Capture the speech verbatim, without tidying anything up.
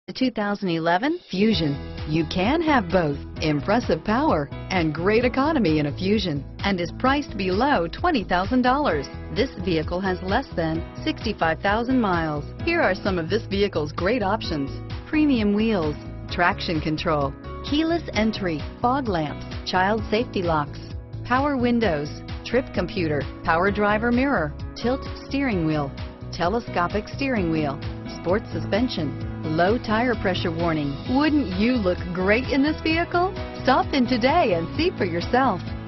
The two thousand eleven Fusion. You can have both impressive power and great economy in a Fusion, and is priced below twenty thousand dollars. This vehicle has less than sixty-five thousand miles. Here are some of this vehicle's great options: premium wheels, traction control, keyless entry, fog lamps, child safety locks, power windows, trip computer, power driver mirror, tilt steering wheel, telescopic steering wheel, sports suspension, low tire pressure warning. Wouldn't you look great in this vehicle? Stop in today and see for yourself.